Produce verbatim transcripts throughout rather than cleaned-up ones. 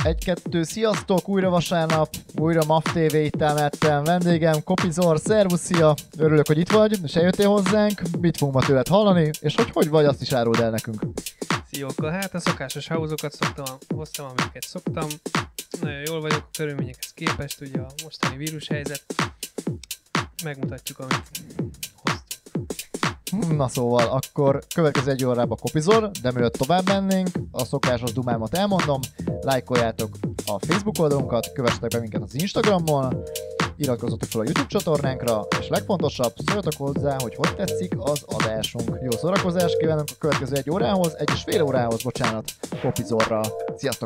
egy-kettő, sziasztok, újra vasárnap, újra MAF té vé itt mellettem, vendégem Kopizor, szervusz, szia, örülök, hogy itt vagy, és eljöttél hozzánk, mit fogunk ma tőled hallani, és hogy hogy vagy, azt is áruld el nekünk. Szióka, hát a szokásos hauzokat szoktam, hoztam, amiket szoktam, nagyon jól vagyok a körülményekhez képest, ugye a mostani vírushelyzet, megmutatjuk, amit hoztunk. Na szóval, akkor következő egy órában Kopizor, de mielőtt tovább mennénk, a szokásos dumámat elmondom, lájkoljátok a Facebook oldalunkat, kövessetek be minket az Instagramon, iratkozzatok fel a YouTube csatornánkra, és legfontosabb, szóljatok hozzá, hogy hogy tetszik az adásunk. Jó szórakozást kívánunk a következő egy órához, egy és fél órához, bocsánat, Kopizorral. Sziasztok!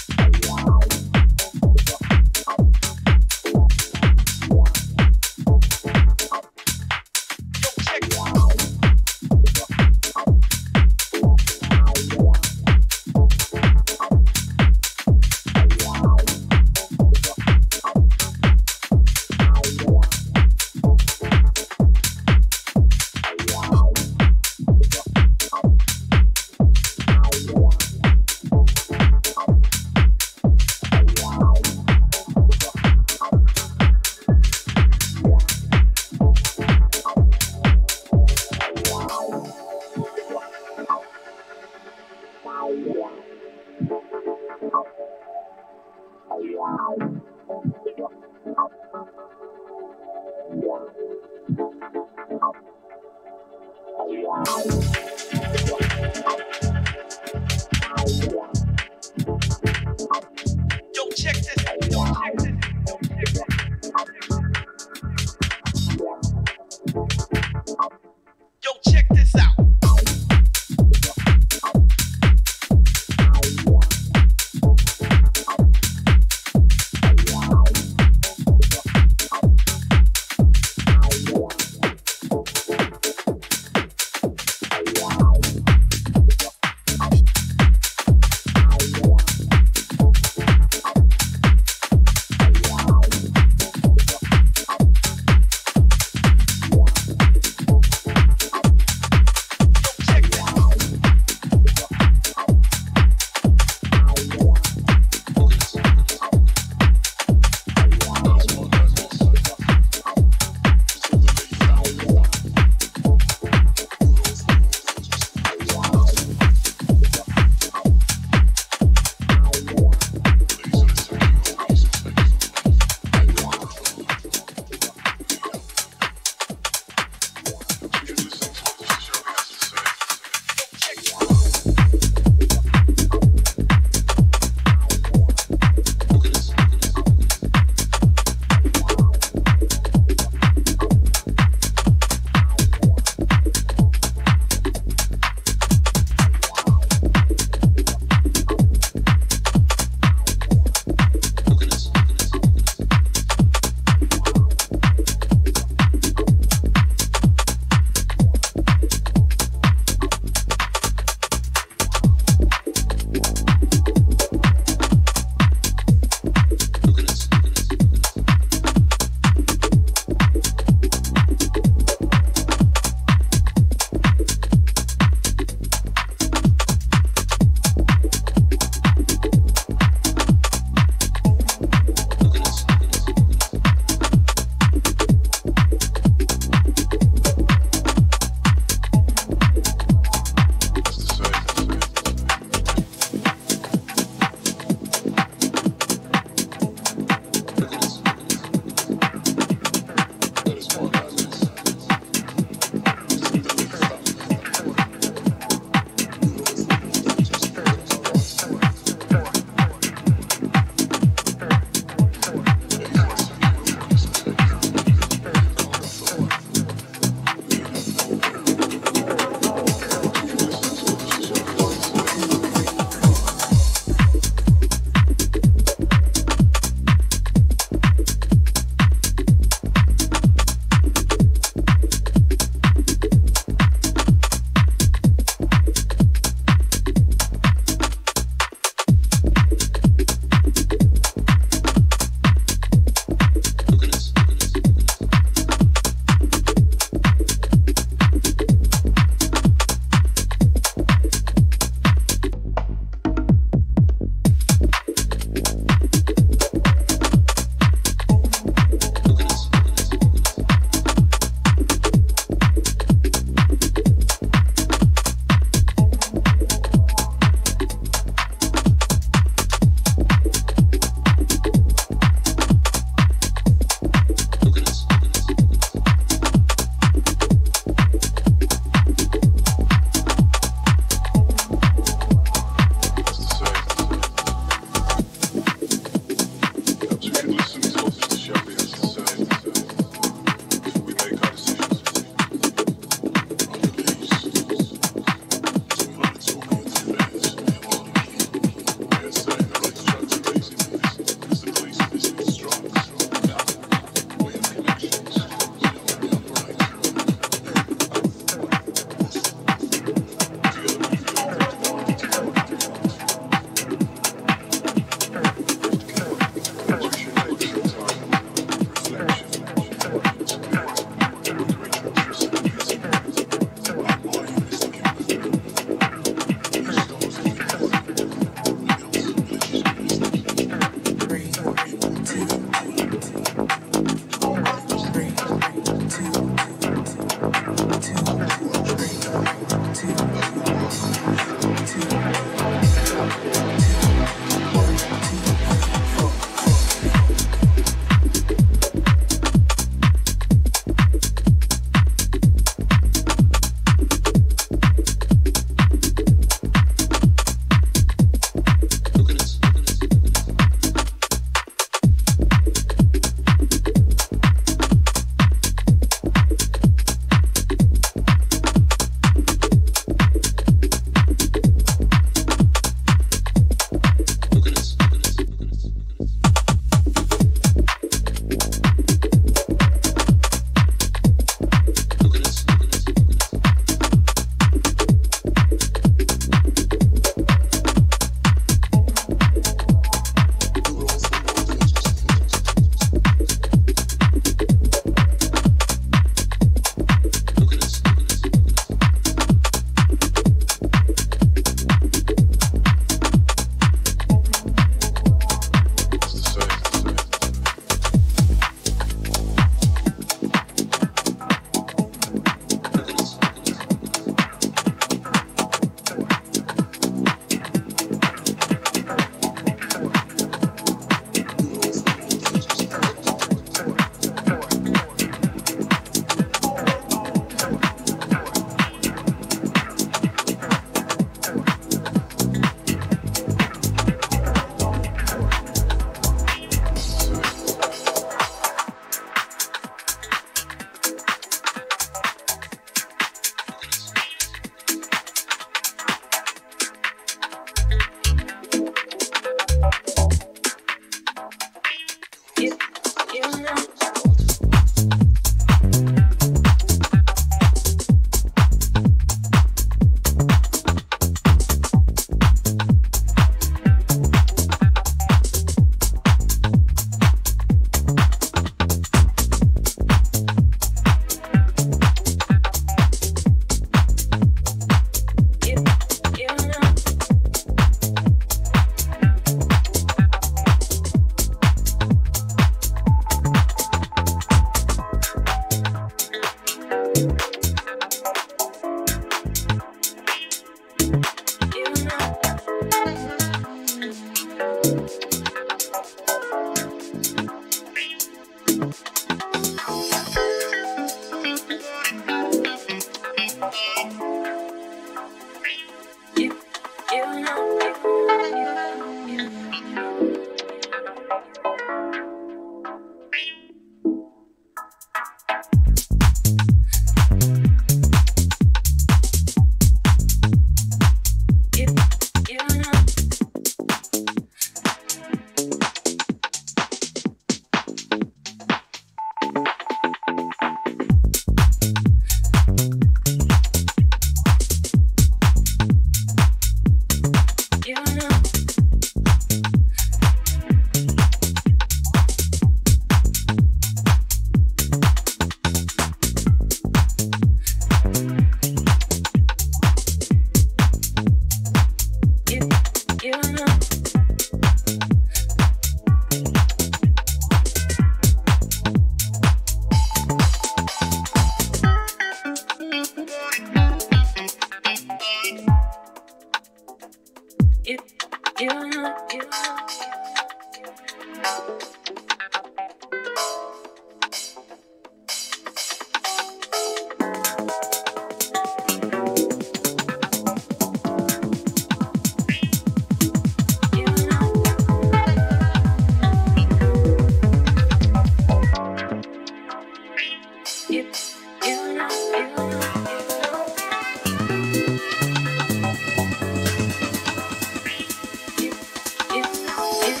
If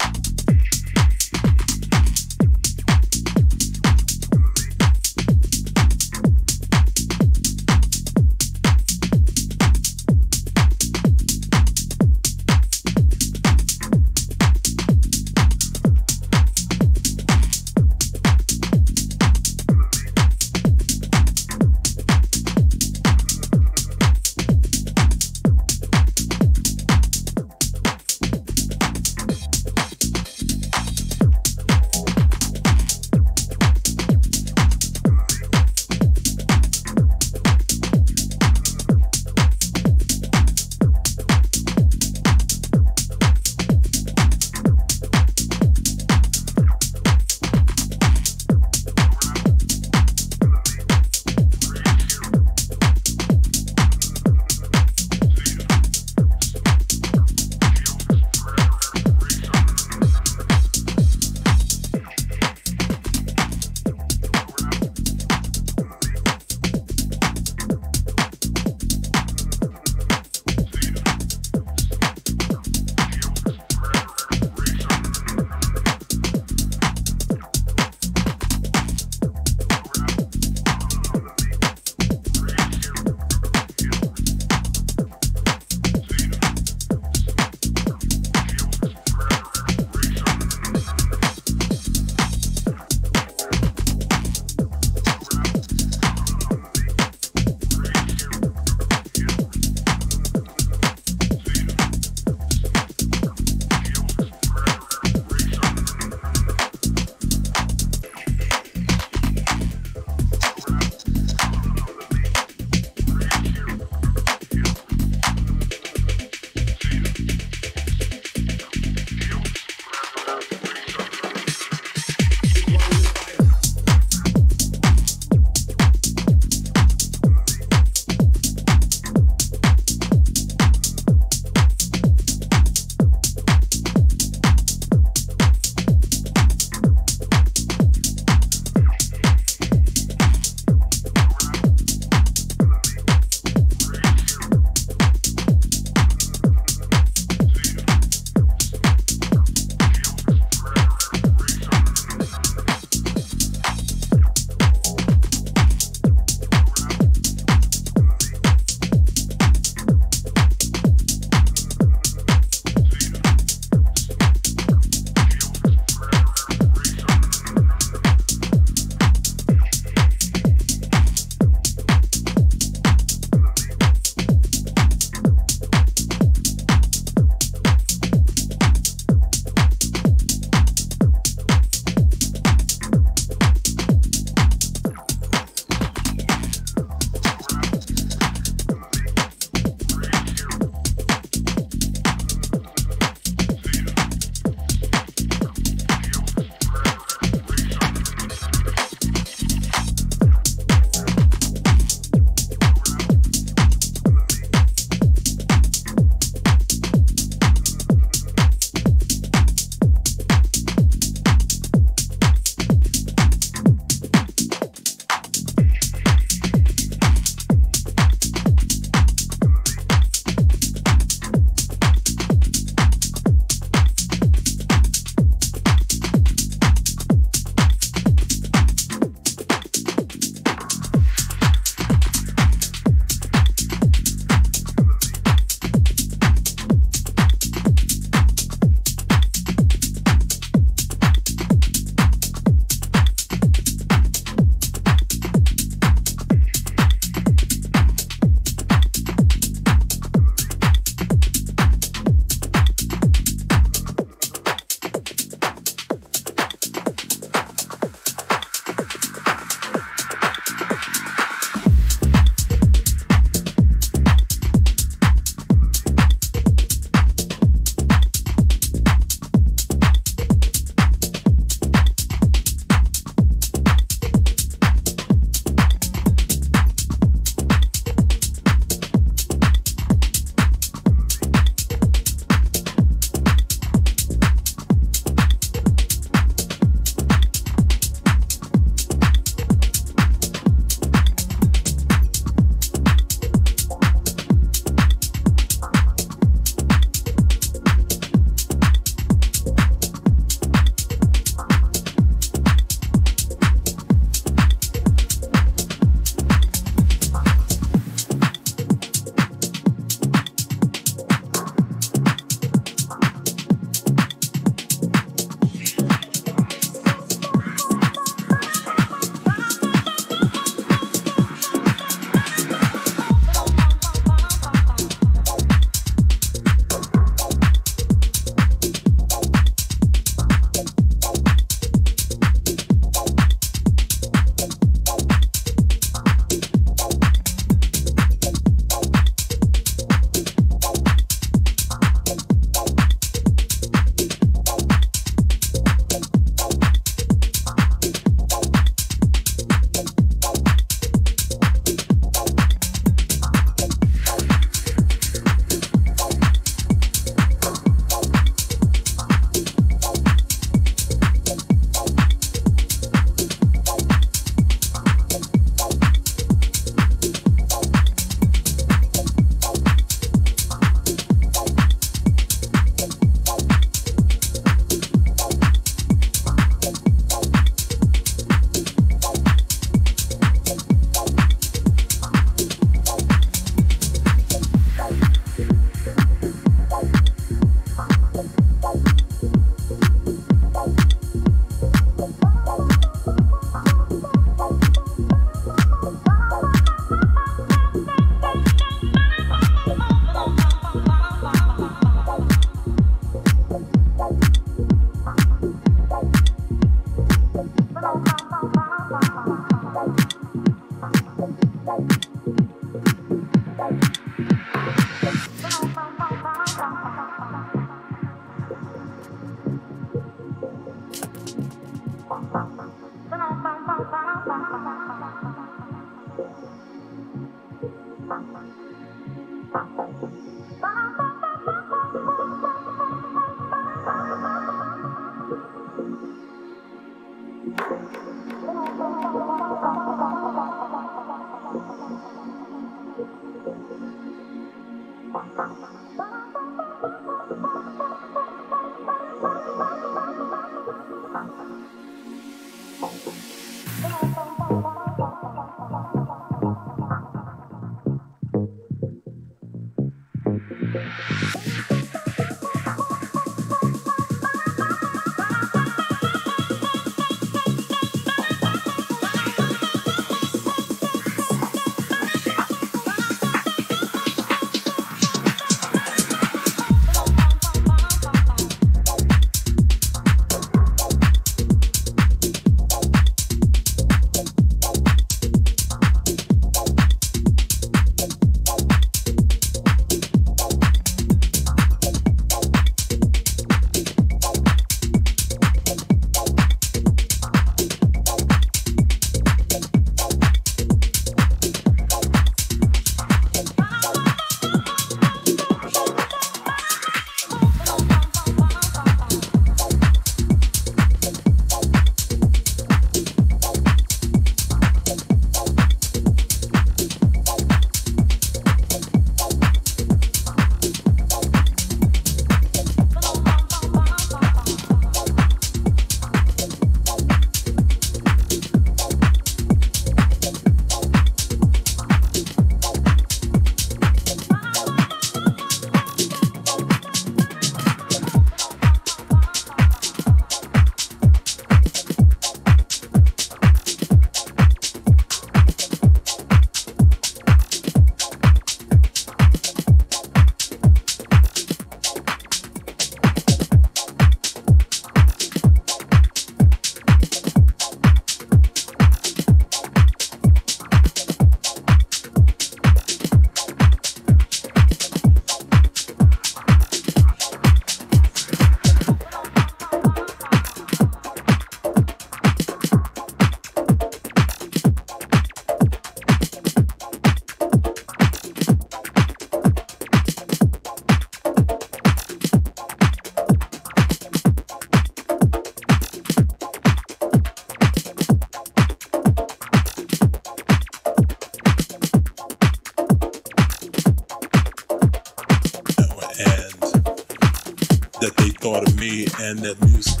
thought of me and that music.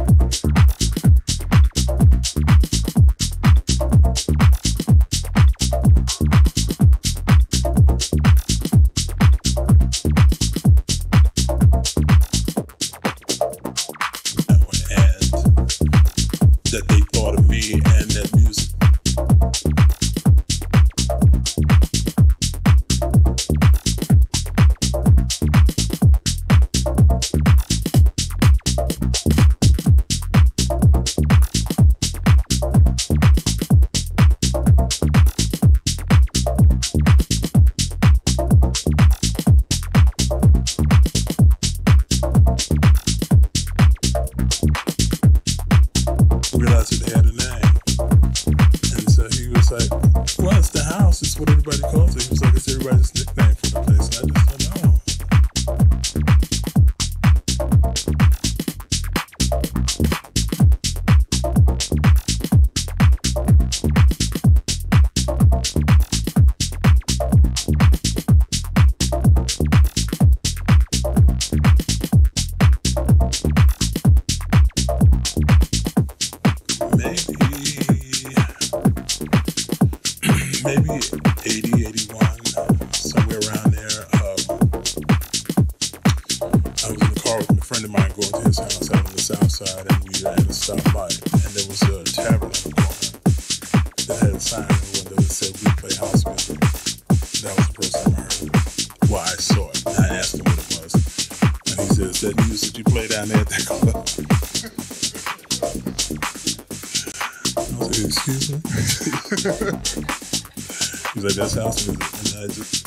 He's like, that's house music. And I just...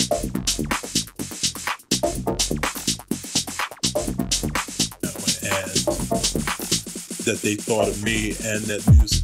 I want to add that they thought of me and that music.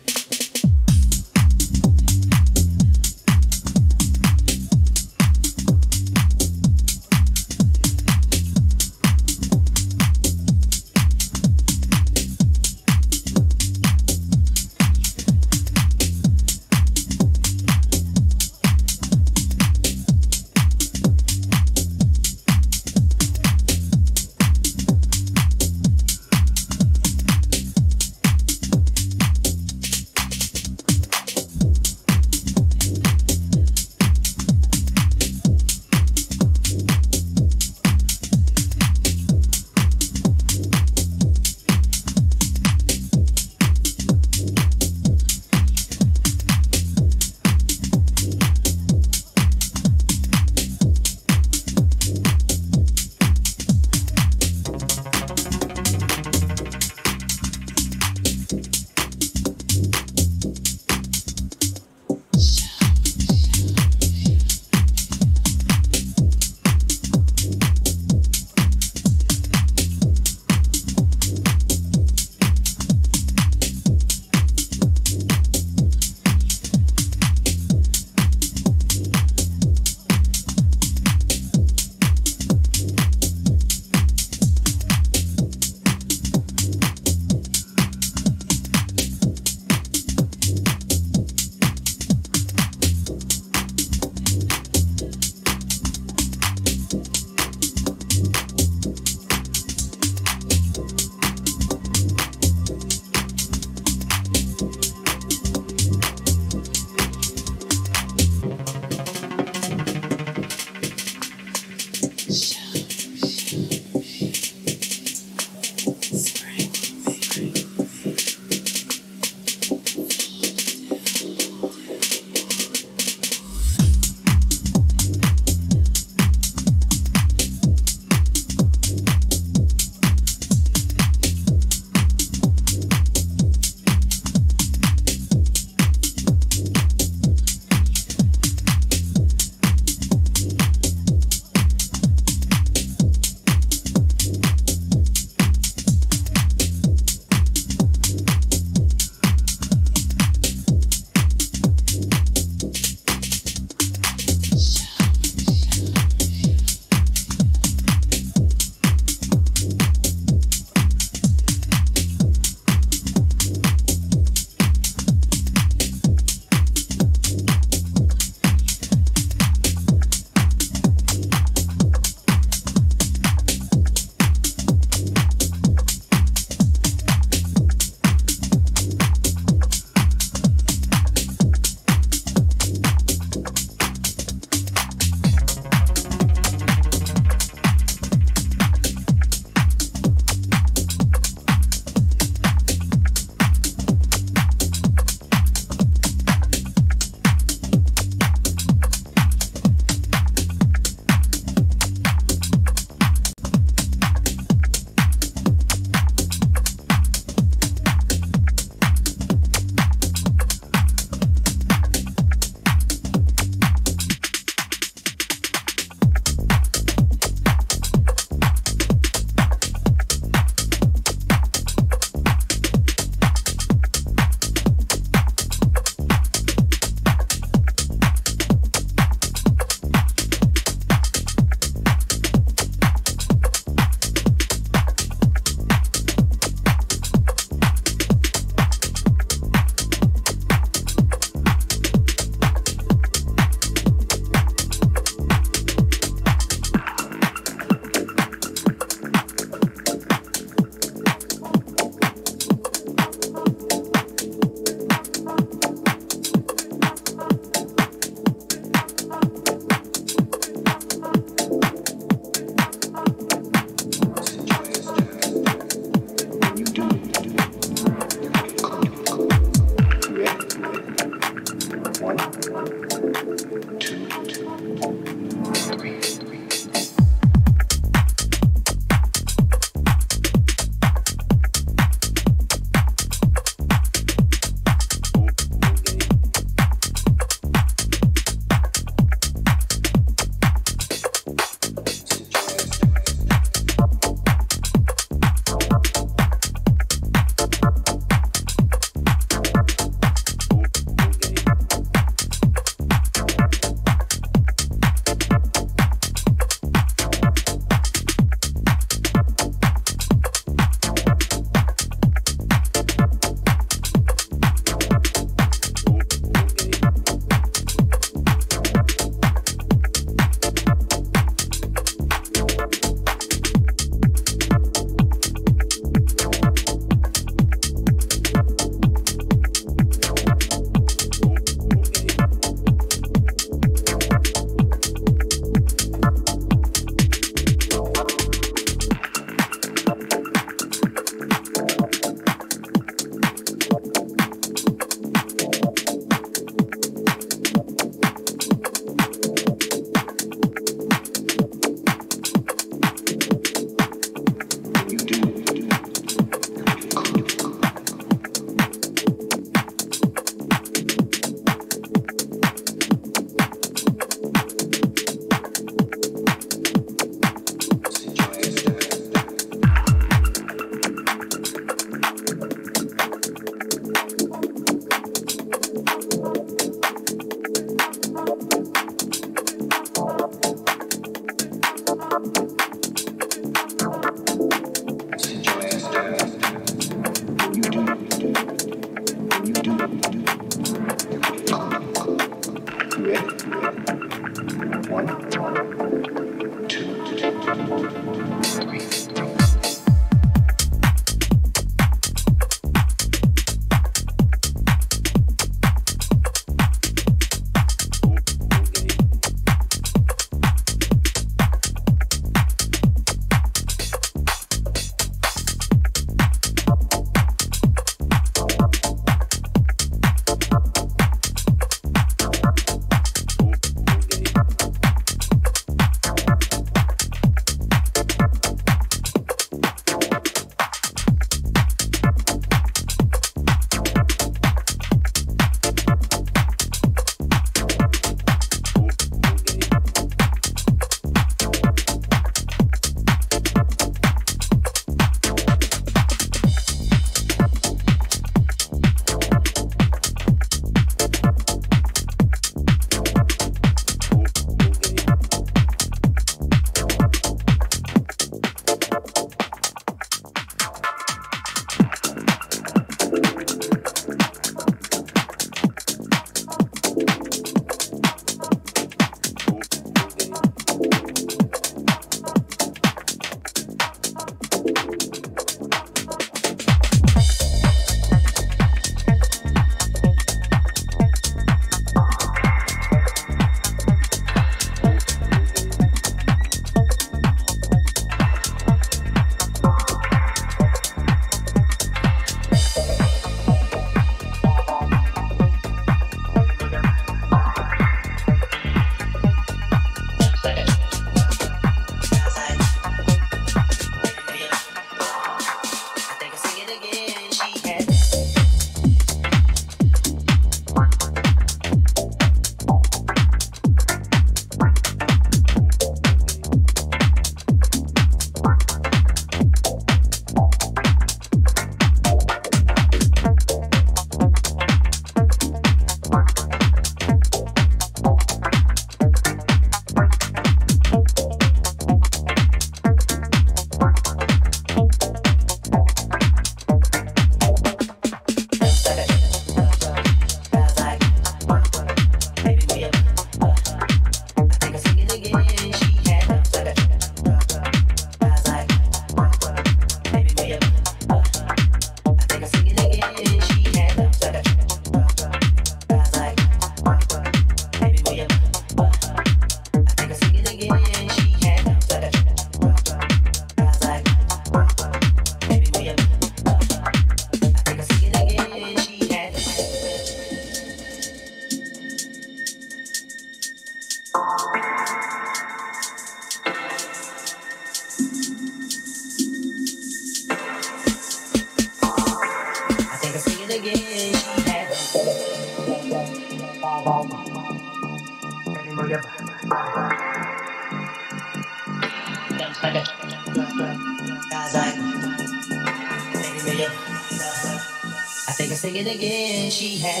Sing it again, she had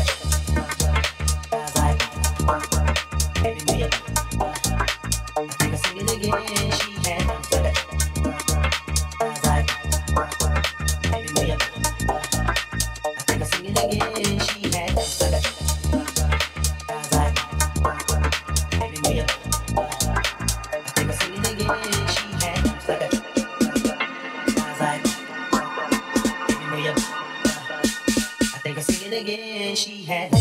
baby me up. I think I sing it again, she had baby me up. I think I sing it again, she had baby me up. I think I sing it again, she had baby me up. I think I sing it again, she had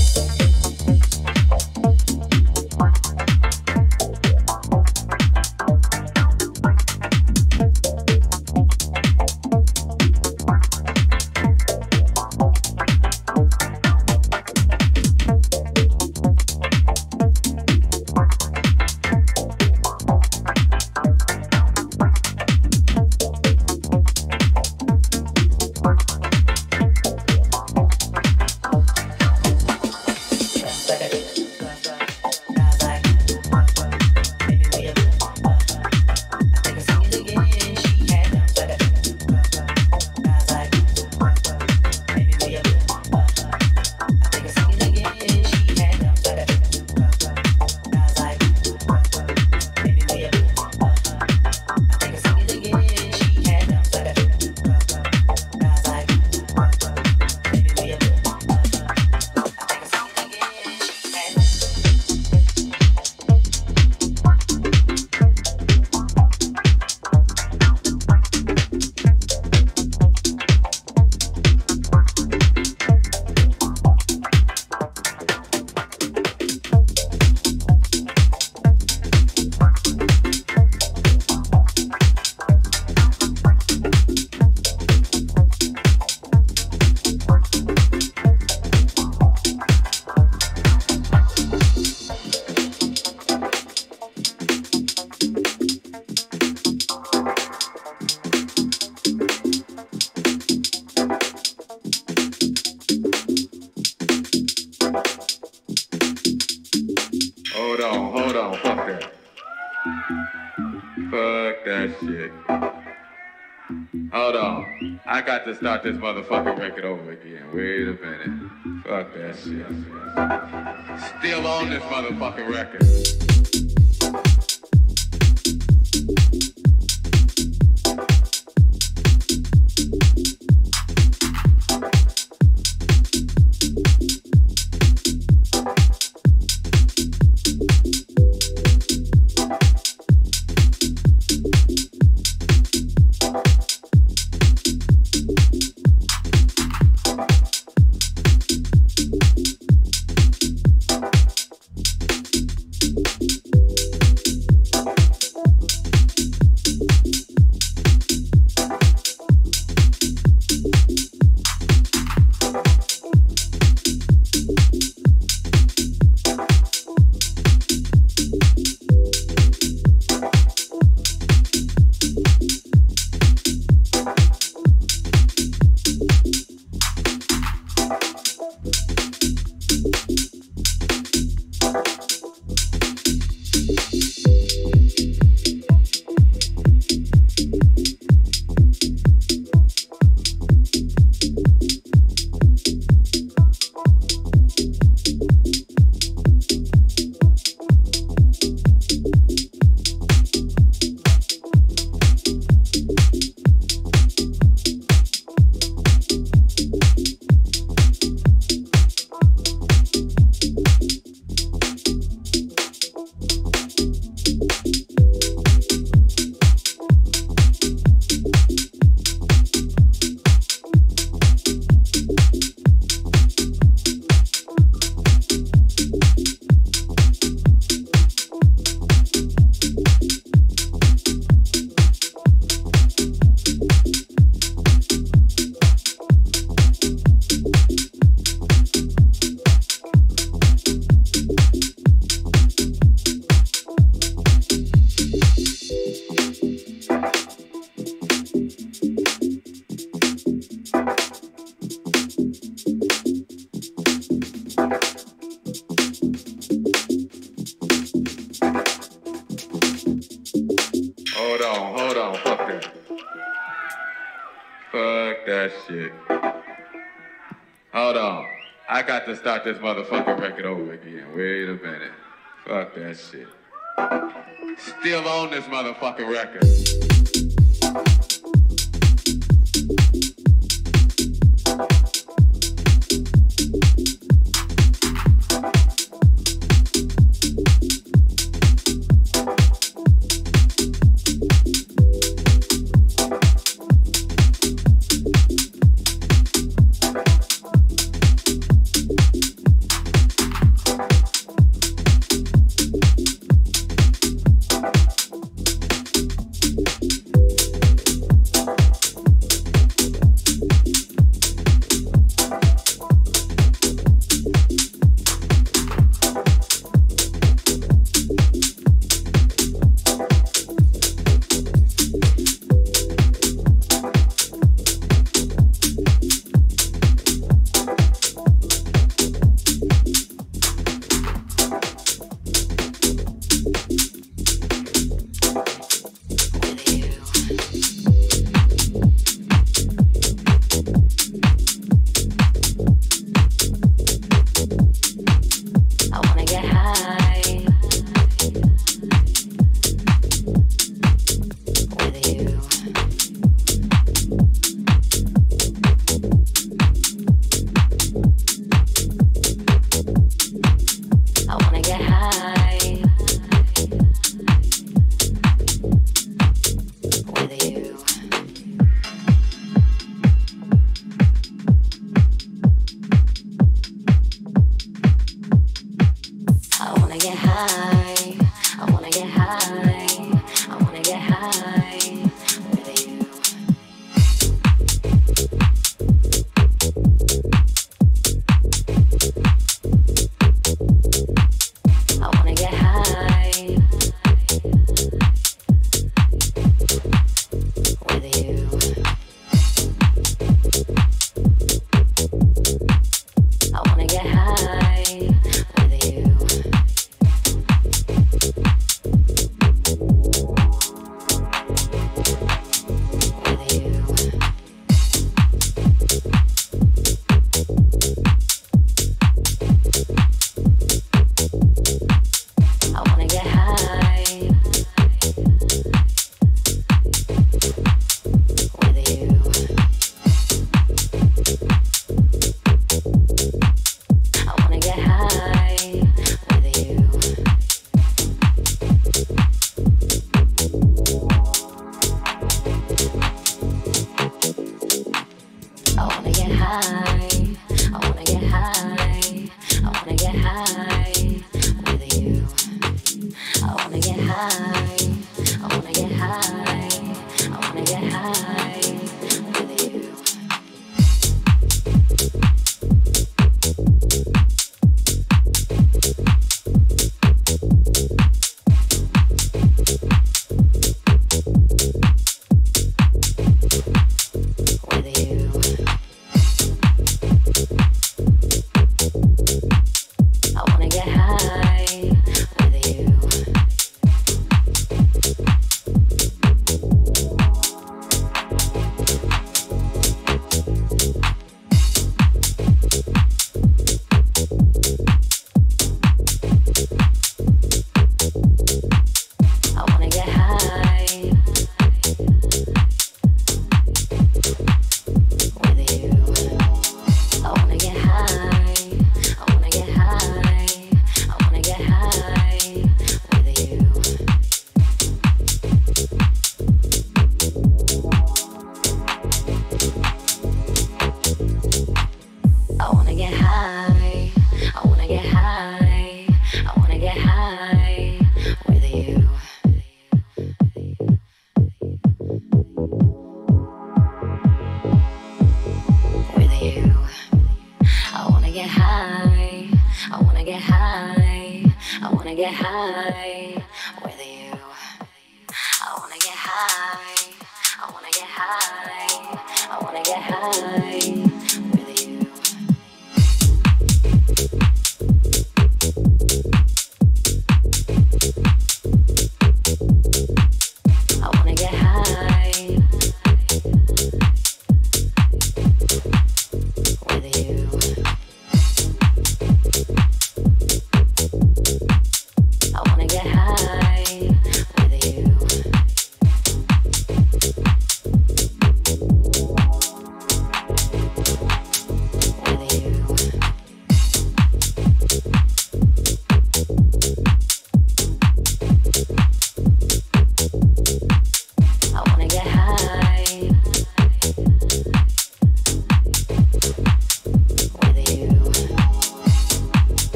Hold on, hold on, fuck that. Fuck that shit. Hold on. I got to start this motherfucking record over again. Wait a minute. Fuck that shit. Still on this motherfucking record. you that shit. Hold on. I got to start this motherfucking record over again. Wait a minute. Fuck that shit. Still on this motherfucking record.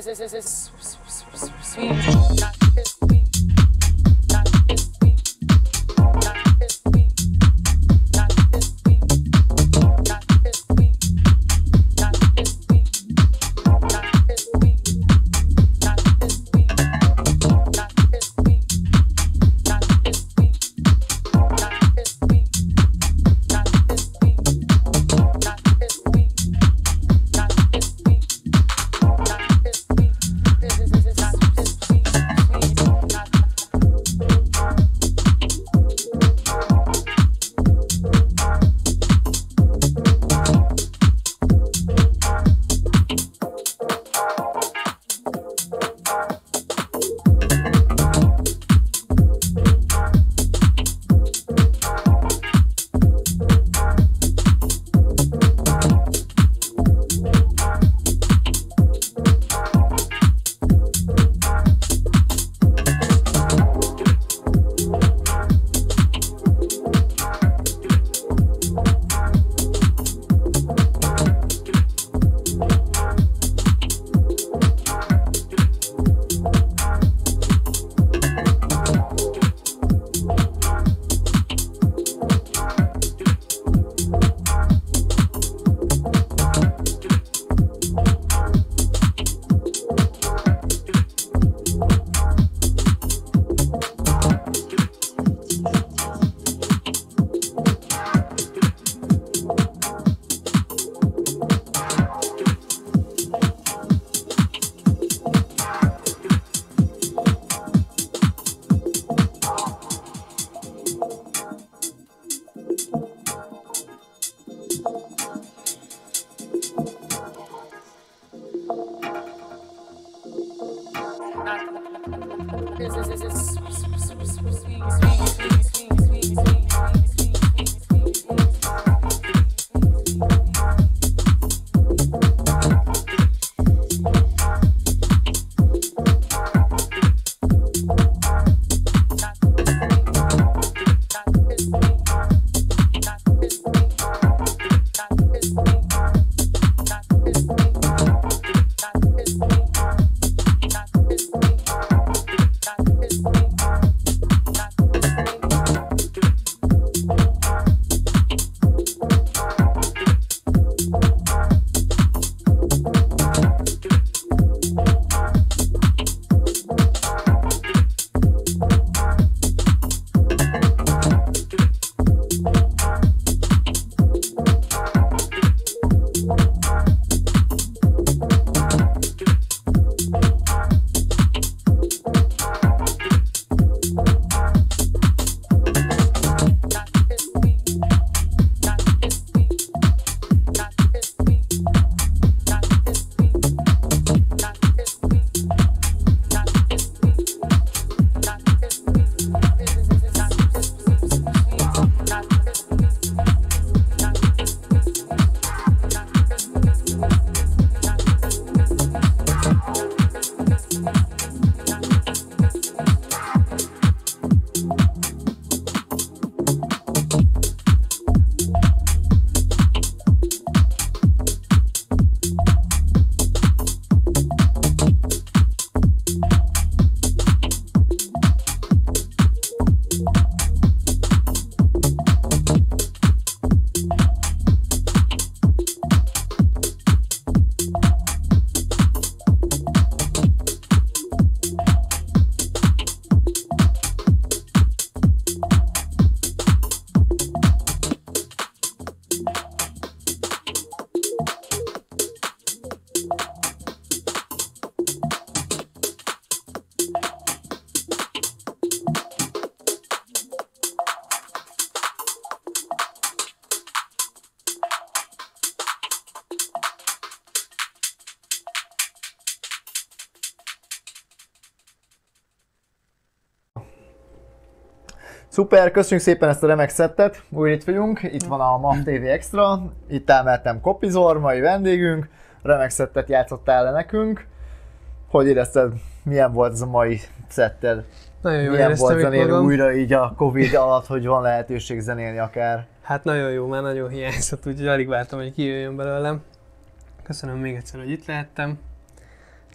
Szuper, köszönjük szépen ezt a remek szettet, újra itt vagyunk, itt van a MAF té vé Extra, itt elmentem Kopizor, mai vendégünk, remek szettet játszottál le nekünk. Hogy érezted, milyen volt ez a mai szetted? Nagyon jó milyen volt zenélni magam. újra így a Covid alatt, hogy van lehetőség zenélni akár? Hát nagyon jó, már nagyon hiányzott, úgyhogy alig vártam, hogy kijöjjön belőlem. Köszönöm még egyszer, hogy itt lehettem.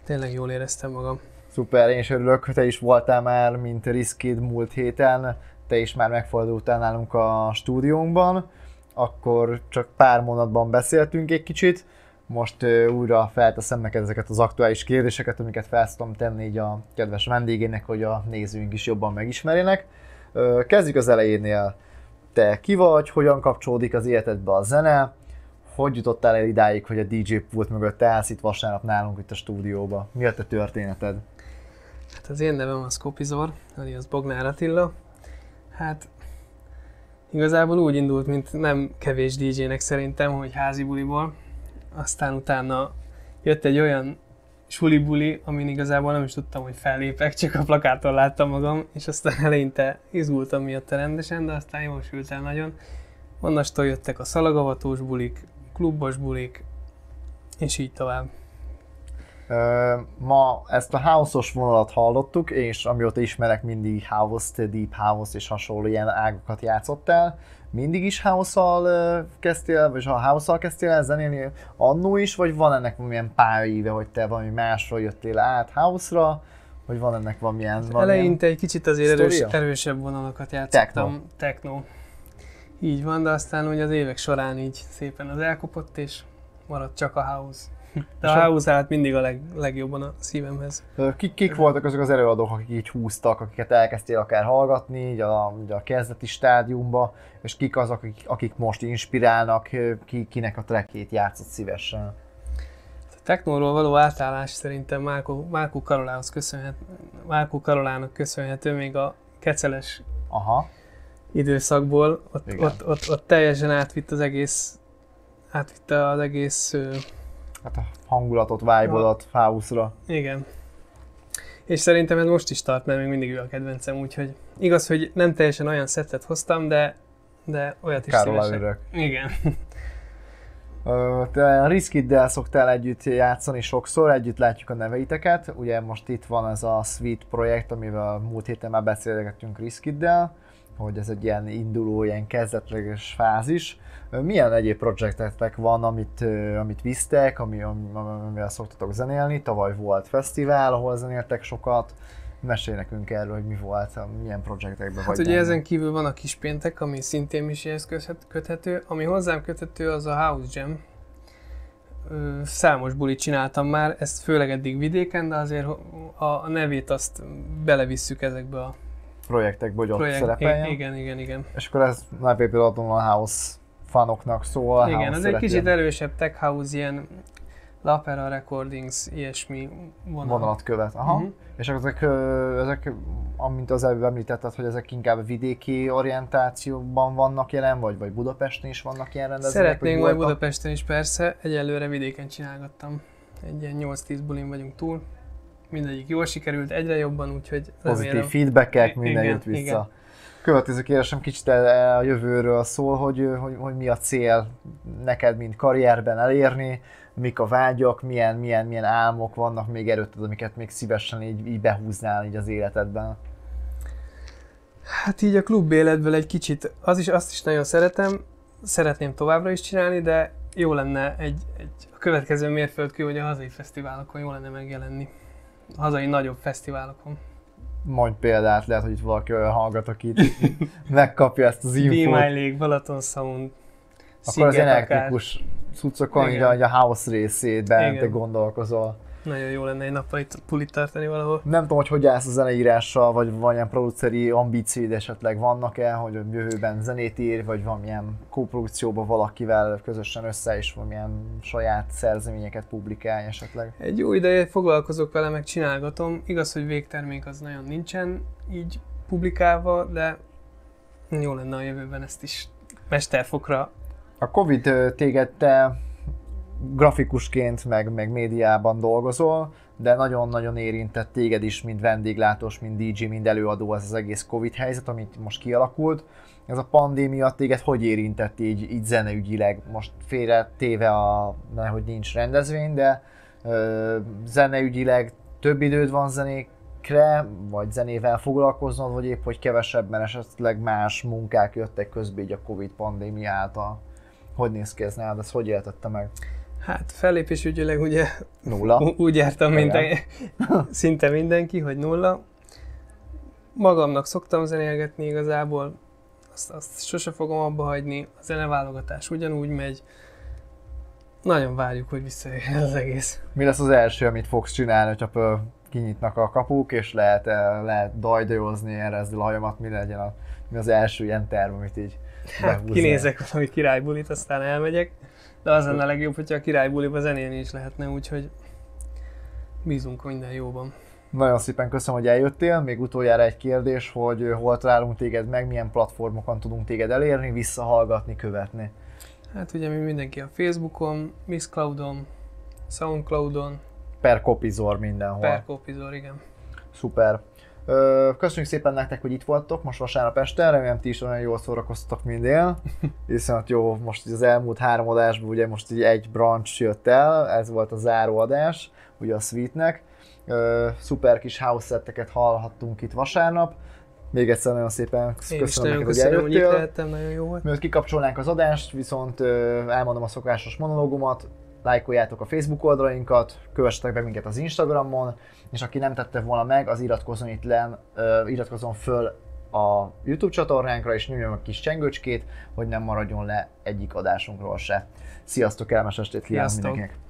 tényleg jól éreztem magam. Szuper, én is örülök, te is voltál már, mint Riskid múlt héten, te is már megfordultál nálunk a stúdiónkban, akkor csak pár mondatban beszéltünk egy kicsit, most uh, újra felteszem neked ezeket az aktuális kérdéseket, amiket fel szoktam tenni így a kedves vendégének, hogy a nézőink is jobban megismerjenek. Uh, kezdjük az elejénél. Te ki vagy, hogyan kapcsolódik az életedbe a zene, hogy jutottál el idáig, hogy a dé dzsé pult mögött állsz itt vasárnap nálunk itt a stúdióba? Mi a te történeted? Hát az én nevem az Kopizor, alias Bognár Attila. Hát igazából úgy indult, mint nem kevés dé dzsének szerintem, hogy házi buliból. Aztán utána jött egy olyan suli-buli, amin igazából nem is tudtam, hogy fellépek, csak a plakáton láttam magam, és aztán eleinte izgultam miatta rendesen, de aztán jól sült el nagyon. Onnastól jöttek a szalagavatós bulik, klubos bulik, és így tovább. Uh, ma ezt a house-os vonalat hallottuk, és amióta ismerek, mindig house, deep house és hasonló ilyen ágokat játszottál. Mindig is house-al uh, kezdtél, vagy ha house-al kezdtél el zenélni annó is, vagy van ennek valamilyen pár éve, hogy te valami másról jöttél át house-ra, vagy van ennek valamilyen... Hát eleinte egy kicsit azért erős, erősebb vonalakat játszottam. Techno. Techno. Így van, de aztán ugye az évek során így szépen az elkopott, és maradt csak a house. De a house állt mindig a leg, legjobban a szívemhez. Kik, kik voltak azok az előadók, akik így húztak, akiket elkezdtél akár hallgatni, így a, így a kezdeti stádiumba, és kik azok, akik, akik most inspirálnak, ki, kinek a trackjét játszott szívesen? A technóról való átállás szerintem Márkó, Márkó Karolához köszönhet, Márkó Karolának köszönhető, még a keceles Aha. időszakból. Ott, ott, ott, ott teljesen átvitt az egész, átvitte az egész... Hát a hangulatot, vibe-odat house-ra. Igen. És szerintem ez most is tart, mert még mindig ő a kedvencem, úgyhogy igaz, hogy nem teljesen olyan szettet hoztam, de, de olyat is Károly szívesen. örök. Igen. Te a Riskiddel szoktál együtt játszani sokszor, együtt látjuk a neveiteket. Ugye most itt van ez a Sweet projekt, amivel múlt héten már beszélgettünk Riskiddel, hogy ez egy ilyen induló, ilyen kezdetleges fázis. Milyen egyéb projektetek van, amit, amit visztek, ami, amivel szoktatok zenélni? Tavaly volt fesztivál, ahol zenéltek sokat. Mesélj nekünk erről, hogy mi volt, milyen projektekben hát vagy. ugye benne. Ezen kívül van a Kispéntek, ami szintén Miséhez köthető. Ami hozzám köthető, az a House Jam. Számos bulit csináltam már, ezt főleg eddig vidéken, de azért a nevét azt belevisszük ezekbe a projektekbe, hogy ott projekt. szerepeljen. Igen, igen, igen. És akkor ez nagy például a house fanoknak szól. Igen, house ez egy kicsit szeretjen. erősebb tech house, ilyen Lapera Recordings, ilyesmi vonal. vonalat követ. Aha. Uh-huh. És ezek, ö, ezek, amint az előbb említetted, hogy ezek inkább vidéki orientációban vannak jelen, vagy, vagy Budapesten is vannak ilyen rendezvények? Szeretnénk majd Budapesten is persze, egyelőre vidéken csinálgattam. Egy ilyen nyolc-tíz bulin vagyunk túl. Mindegyik jól sikerült, egyre jobban, úgyhogy pozitív remélem. feedbackek, minden Igen, jött vissza. igen. Következő kérdésem kicsit a jövőről szól, hogy, hogy, hogy mi a cél neked, mint karrierben elérni, mik a vágyak, milyen, milyen, milyen álmok vannak még előtted, amiket még szívesen így, így behúznál így az életedben. Hát így a klub életből egy kicsit, az is, azt is nagyon szeretem, szeretném továbbra is csinálni, de jó lenne egy, egy a következő mérföldkő, hogy a hazai fesztiválokon jó lenne megjelenni. A hazai nagyobb fesztiválokon. Mondj példát, lehet, hogy itt valaki olyan hallgat, aki megkapja ezt az infót. Be My Lake, Balaton Sound, Akkor az Sziget akár. elektrikus cuccokon, így a, Igen. így a house részében Igen. te gondolkozol. Nagyon jó lenne egy nappal itt pulit tartani valahol. Nem tudom, hogy hogy állsz a zeneírással, vagy valamilyen produceri ambícióid esetleg vannak-e, hogy jövőben zenét ír, vagy valamilyen kóprodukcióban valakivel közösen össze is valamilyen saját szerzeményeket publikálni esetleg. Egy jó ideje foglalkozok vele, meg csinálgatom. Igaz, hogy végtermék az nagyon nincsen így publikálva, de jó lenne a jövőben ezt is mesterfokra. A Covid ö, téged te grafikusként, meg, meg médiában dolgozol, de nagyon-nagyon érintett téged is, mint vendéglátós, mint dé dzsé, mint előadó ez az egész Covid helyzet, amit most kialakult. Ez a pandémia téged hogy érintett így, így zeneügyileg? Most félre téve a, hogy nincs rendezvény, de ö, zeneügyileg több időd van zenékre, vagy zenével foglalkoznod, vagy épp hogy kevesebb, mert esetleg más munkák jöttek közbe így a Covid pandémia által. Hogy néz ki ez nálad, ezt hogy éltette meg? Hát fellépés ügyileg ugye Nulla. úgy jártam, mint Igen. szinte mindenki, hogy nulla. Magamnak szoktam zenélgetni igazából, azt, azt sose fogom abba hagyni, a zeneválogatás ugyanúgy megy. Nagyon várjuk, hogy visszajöjjön az egész. Mi lesz az első, amit fogsz csinálni, hogyha pö, kinyitnak a kapuk, és lehet, eh, lehet dajdajozni, erezdel a hajamat, mi legyen a, mi az első ilyen terv, amit így Hát behúznál? kinézek valami királybulit, aztán elmegyek. De az lenne a legjobb, hogyha a királybuliba zenélni is lehetne, úgyhogy bízunk minden jóban. Nagyon szépen köszönöm, hogy eljöttél. Még utoljára egy kérdés, hogy hol találunk téged meg, milyen platformokon tudunk téged elérni, visszahallgatni, követni. Hát ugye mi mindenki a Facebookon, Mixcloudon, Soundcloudon, Per Kopizor mindenhol. per Kopizor, igen. Szuper. Ö, Köszönjük szépen nektek, hogy itt voltok most vasárnap este, remélem ti is olyan jól szórakoztatok, mint én. Viszont jó, most az elmúlt három adásban ugye most így egy branch jött el, ez volt a záró adás, ugye a Sweetnek. Ö, Szuper kis house setteket hallhattunk itt vasárnap. Még egyszer nagyon szépen Én is köszönöm nagyon neked, hogy köszönöm, hogy itt eljöttél. lehettem, nagyon jó volt. Mielőtt kikapcsolnánk az adást, viszont ö, elmondom a szokásos monológumat, lájkoljátok a Facebook oldalainkat, kövessetek be minket az Instagramon, és aki nem tette volna meg, az iratkozzon itt len, ö, iratkozzon föl a YouTube csatornánkra, és nyomjon a kis csengőcskét, hogy nem maradjon le egyik adásunkról se. Sziasztok, kellemes estét kívánok Sziasztok. mindenkinek!